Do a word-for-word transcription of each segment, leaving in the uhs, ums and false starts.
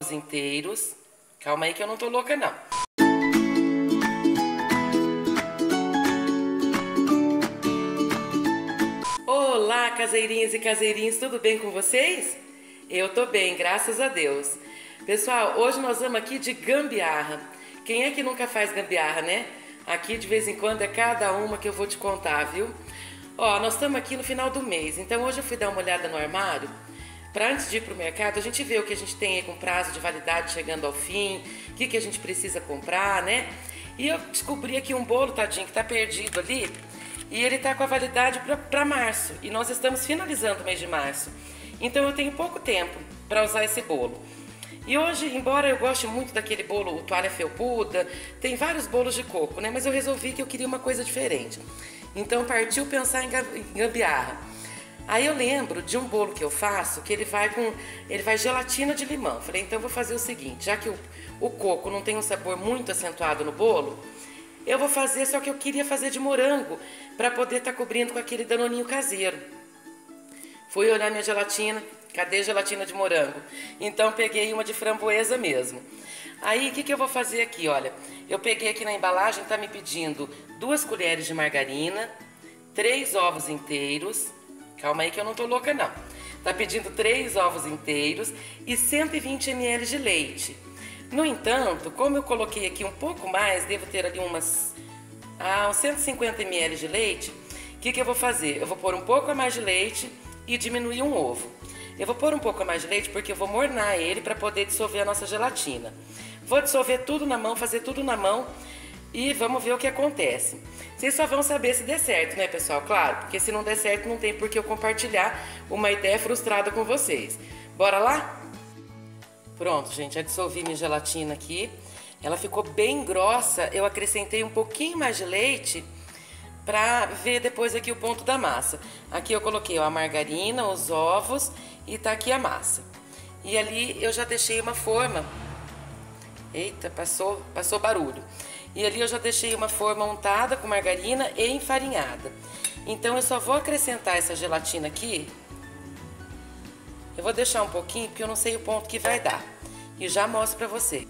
Inteiros. Calma aí que eu não tô louca não. Olá, caseirinhas e caseirinhos, tudo bem com vocês? Eu tô bem, graças a Deus. Pessoal, hoje nós vamos aqui de gambiarra. Quem é que nunca faz gambiarra, né? Aqui de vez em quando é cada uma que eu vou te contar, viu? Ó, nós estamos aqui no final do mês, então hoje eu fui dar uma olhada no armário para antes de ir pro mercado a gente ver o que a gente tem aí com prazo de validade chegando ao fim, o que, que a gente precisa comprar, né? E eu descobri aqui um bolo, tadinho, que tá perdido ali, e ele tá com a validade para março, e nós estamos finalizando o mês de março. Então eu tenho pouco tempo para usar esse bolo. E hoje, embora eu goste muito daquele bolo, o toalha felpuda, tem vários bolos de coco, né? Mas eu resolvi que eu queria uma coisa diferente. Então partiu pensar em gambiarra. Aí eu lembro de um bolo que eu faço, que ele vai com ele vai gelatina de limão. Falei, então eu vou fazer o seguinte, já que o, o coco não tem um sabor muito acentuado no bolo, eu vou fazer, só que eu queria fazer de morango, para poder estar tá cobrindo com aquele danoninho caseiro. Fui olhar minha gelatina, cadê gelatina de morango? Então peguei uma de framboesa mesmo. Aí o que, que eu vou fazer aqui, olha, eu peguei aqui na embalagem, tá me pedindo duas colheres de margarina, três ovos inteiros. Calma aí que eu não tô louca não. Tá pedindo três ovos inteiros e cento e vinte mililitros de leite. No entanto, como eu coloquei aqui um pouco mais, devo ter ali umas ah, uns cento e cinquenta mililitros de leite, o que, que eu vou fazer? Eu vou pôr um pouco a mais de leite e diminuir um ovo. Eu vou pôr um pouco a mais de leite porque eu vou mornar ele para poder dissolver a nossa gelatina. Vou dissolver tudo na mão, fazer tudo na mão e vamos ver o que acontece. Vocês só vão saber se der certo, né, pessoal? Claro, porque se não der certo não tem por que eu compartilhar uma ideia frustrada com vocês. Bora lá? Pronto, gente, já dissolvi minha gelatina aqui. Ela ficou bem grossa, eu acrescentei um pouquinho mais de leite para ver depois aqui o ponto da massa. Aqui eu coloquei ó, a margarina, os ovos e tá aqui a massa. E ali eu já deixei uma forma. Eita, passou, passou barulho. E ali eu já deixei uma forma untada com margarina e enfarinhada. Então eu só vou acrescentar essa gelatina aqui. Eu vou deixar um pouquinho porque eu não sei o ponto que vai dar. E já mostro pra você.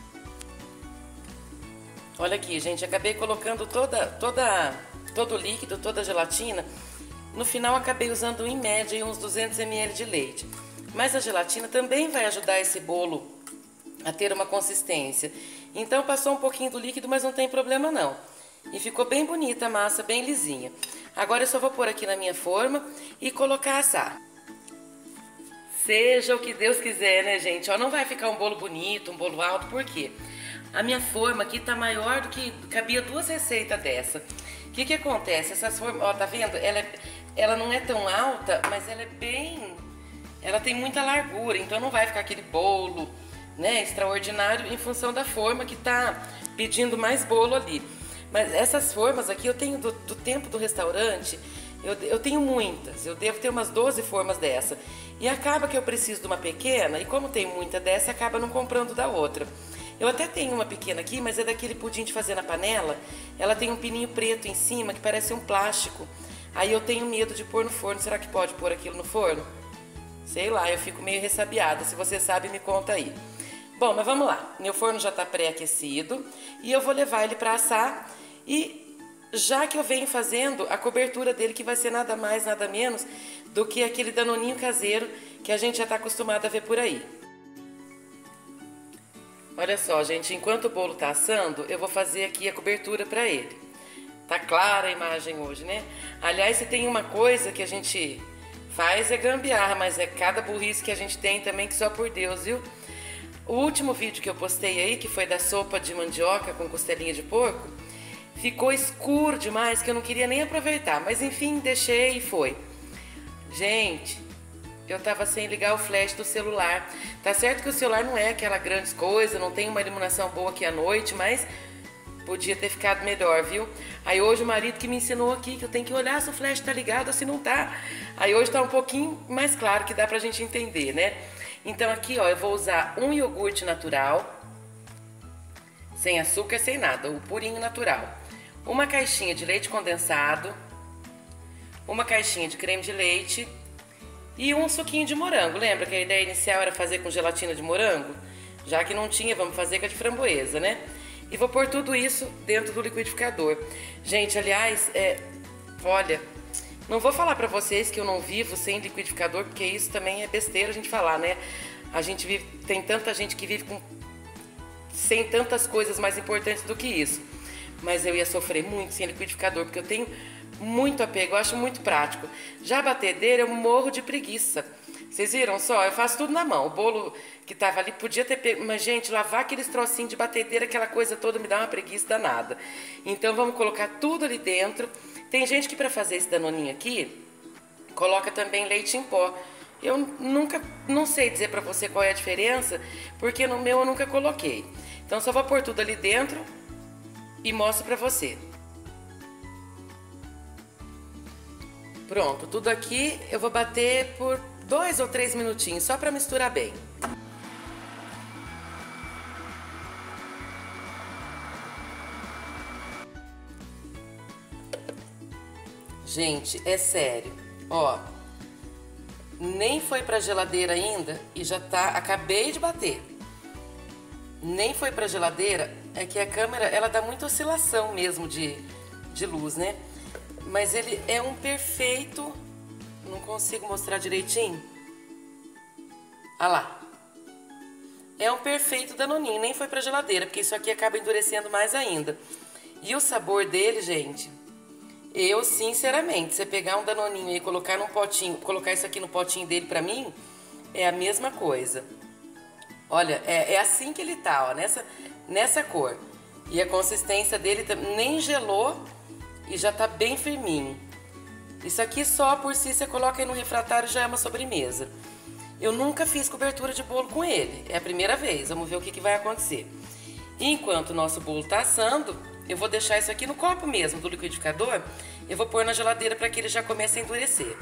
Olha aqui, gente, acabei colocando toda, toda, todo o líquido, toda a gelatina. No final acabei usando em média uns duzentos mililitros de leite. Mas a gelatina também vai ajudar esse bolo a ter uma consistência. Então passou um pouquinho do líquido, mas não tem problema não. E ficou bem bonita a massa, bem lisinha. Agora eu só vou pôr aqui na minha forma e colocar assar. Seja o que Deus quiser, né, gente? Ó, não vai ficar um bolo bonito, um bolo alto, por quê? A minha forma aqui tá maior do que cabia duas receitas dessa. O que que acontece? Essas formas, ó, tá vendo? Ela, é, ela não é tão alta, mas ela é bem... Ela tem muita largura, então não vai ficar aquele bolo, né, extraordinário em função da forma que tá pedindo mais bolo ali. Mas essas formas aqui eu tenho do, do tempo do restaurante, eu, eu tenho muitas, eu devo ter umas doze formas dessa. E acaba que eu preciso de uma pequena, e como tem muita dessa, acaba não comprando da outra. Eu até tenho uma pequena aqui, mas é daquele pudim de fazer na panela. Ela tem um pininho preto em cima que parece um plástico. Aí eu tenho medo de pôr no forno. Será que pode pôr aquilo no forno? Sei lá, eu fico meio ressabiada. Se você sabe, me conta aí. Bom, mas vamos lá. Meu forno já está pré-aquecido e eu vou levar ele para assar. E já que eu venho fazendo a cobertura dele, que vai ser nada mais, nada menos do que aquele danoninho caseiro que a gente já está acostumado a ver por aí. Olha só, gente, enquanto o bolo tá assando, eu vou fazer aqui a cobertura para ele. Tá clara a imagem hoje, né? Aliás, se tem uma coisa que a gente faz é gambiarra, mas é cada burrice que a gente tem também que só por Deus, viu? O último vídeo que eu postei aí, que foi da sopa de mandioca com costelinha de porco, ficou escuro demais que eu não queria nem aproveitar, mas enfim, deixei e foi. Gente, eu tava sem ligar o flash do celular. Tá certo que o celular não é aquela grande coisa, não tem uma iluminação boa aqui à noite, mas podia ter ficado melhor, viu? Aí hoje o marido que me ensinou aqui que eu tenho que olhar se o flash tá ligado ou se não tá. Aí hoje tá um pouquinho mais claro que dá pra gente entender, né? Então aqui, ó, eu vou usar um iogurte natural, sem açúcar, sem nada, o purinho natural. Uma caixinha de leite condensado, uma caixinha de creme de leite e um suquinho de morango. Lembra que a ideia inicial era fazer com gelatina de morango? Já que não tinha, vamos fazer com a de framboesa, né? E vou pôr tudo isso dentro do liquidificador. Gente, aliás, é, olha, não vou falar pra vocês que eu não vivo sem liquidificador, porque isso também é besteira a gente falar, né? A gente vive, tem tanta gente que vive com, sem tantas coisas mais importantes do que isso. Mas eu ia sofrer muito sem liquidificador, porque eu tenho muito apego, eu acho muito prático. Já a batedeira, eu morro de preguiça. Vocês viram só? Eu faço tudo na mão. O bolo que tava ali podia ter pego, mas, gente, lavar aqueles trocinhos de batedeira, aquela coisa toda, me dá uma preguiça danada. Então, vamos colocar tudo ali dentro. Tem gente que, para fazer esse danoninho aqui, coloca também leite em pó. Eu nunca, não sei dizer para você qual é a diferença, porque no meu eu nunca coloquei. Então, só vou pôr tudo ali dentro e mostro para você. Pronto, tudo aqui eu vou bater por dois ou três minutinhos, só para misturar bem. Gente, é sério, ó, nem foi pra geladeira ainda e já tá, acabei de bater. Nem foi pra geladeira, é que a câmera, ela dá muita oscilação mesmo de, de luz, né? Mas ele é um perfeito, não consigo mostrar direitinho. Olha lá. É um perfeito danoninho, nem foi pra geladeira, porque isso aqui acaba endurecendo mais ainda. E o sabor dele, gente, eu sinceramente, você pegar um danoninho e colocar num potinho, colocar isso aqui no potinho dele pra mim, é a mesma coisa. Olha, é, é assim que ele tá, ó, nessa, nessa cor. E a consistência dele nem gelou e já tá bem firminho. Isso aqui só por si você coloca aí no refratário já é uma sobremesa. Eu nunca fiz cobertura de bolo com ele, é a primeira vez, vamos ver o que, que vai acontecer. E enquanto o nosso bolo tá assando, eu vou deixar isso aqui no copo mesmo do liquidificador, eu vou pôr na geladeira para que ele já comece a endurecer.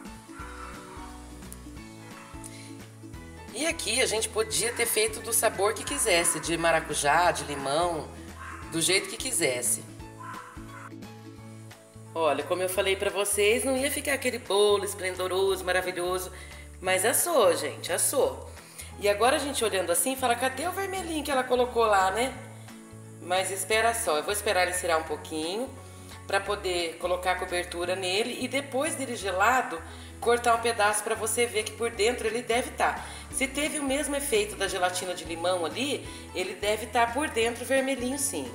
E aqui a gente podia ter feito do sabor que quisesse, de maracujá, de limão, do jeito que quisesse. Olha, como eu falei pra vocês, não ia ficar aquele bolo esplendoroso, maravilhoso, mas assou, gente, assou. E agora a gente olhando assim, fala, cadê o vermelhinho que ela colocou lá, né? Mas espera só, eu vou esperar ele esfriar um pouquinho pra poder colocar a cobertura nele e depois dele gelado, cortar um pedaço pra você ver que por dentro ele deve estar. Se teve o mesmo efeito da gelatina de limão ali, ele deve estar por dentro vermelhinho sim.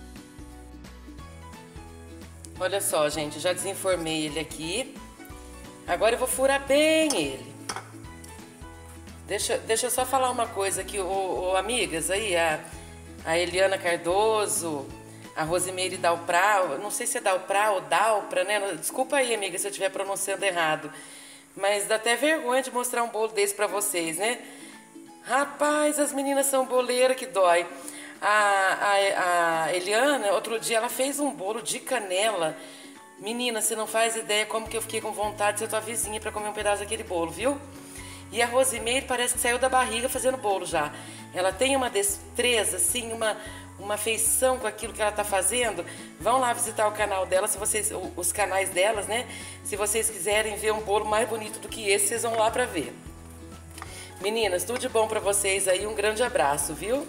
Olha só, gente, já desenformei ele aqui. Agora eu vou furar bem ele. Deixa, deixa eu só falar uma coisa aqui, ô, ô, amigas aí, a, a Eliana Cardoso, a Rosimeire Dalprá, não sei se é Dalprá ou Dalpra, né? Desculpa aí, amiga, se eu estiver pronunciando errado. Mas dá até vergonha de mostrar um bolo desse pra vocês, né? Rapaz, as meninas são boleiras que dói. A, a, a Eliana, outro dia, ela fez um bolo de canela. Menina, você não faz ideia como que eu fiquei com vontade de ser tua vizinha pra comer um pedaço daquele bolo, viu? E a Rosimeire parece que saiu da barriga fazendo bolo já. Ela tem uma destreza, assim, uma, uma feição com aquilo que ela tá fazendo. Vão lá visitar o canal dela, se vocês, os canais delas, né? Se vocês quiserem ver um bolo mais bonito do que esse, vocês vão lá pra ver. Meninas, tudo de bom pra vocês aí, um grande abraço, viu?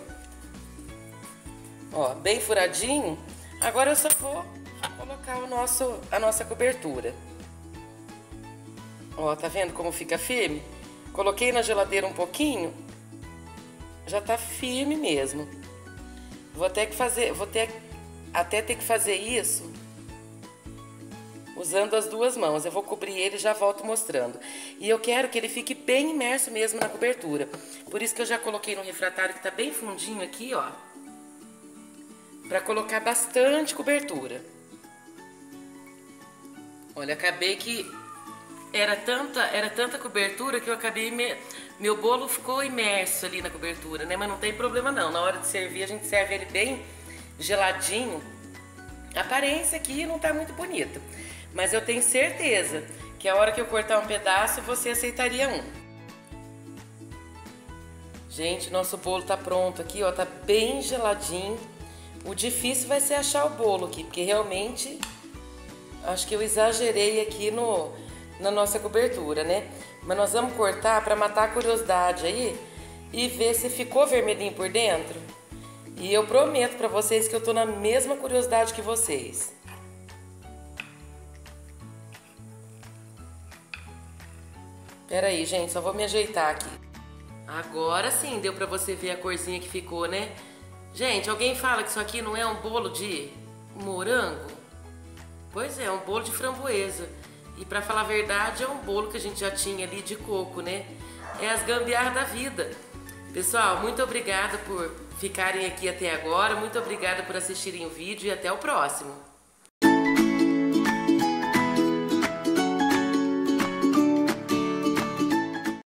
Ó, bem furadinho. Agora eu só vou colocar o nosso, a nossa cobertura. Ó, tá vendo como fica firme? Coloquei na geladeira um pouquinho, já tá firme mesmo. Vou até que fazer, vou ter, até ter que fazer isso usando as duas mãos. Eu vou cobrir ele e já volto mostrando. E eu quero que ele fique bem imerso mesmo na cobertura. Por isso que eu já coloquei no refratário que tá bem fundinho aqui, ó. Pra colocar bastante cobertura. Olha, acabei que era tanta, era tanta cobertura que eu acabei... Me... Meu bolo ficou imerso ali na cobertura, né? Mas não tem problema não. Na hora de servir, a gente serve ele bem geladinho. A aparência aqui não tá muito bonita. Mas eu tenho certeza que a hora que eu cortar um pedaço, você aceitaria um. Gente, nosso bolo tá pronto aqui, ó. Tá bem geladinho. O difícil vai ser achar o bolo aqui, porque realmente acho que eu exagerei aqui no, na nossa cobertura, né? Mas nós vamos cortar para matar a curiosidade aí. e ver se ficou vermelhinho por dentro. E eu prometo pra vocês que eu tô na mesma curiosidade que vocês. Pera aí, gente, só vou me ajeitar aqui. Agora sim deu pra você ver a corzinha que ficou, né? Gente, alguém fala que isso aqui não é um bolo de morango? Pois é, é um bolo de framboesa. E pra falar a verdade, é um bolo que a gente já tinha ali de coco, né? É as gambiarras da vida. Pessoal, muito obrigada por ficarem aqui até agora. Muito obrigada por assistirem o vídeo e até o próximo.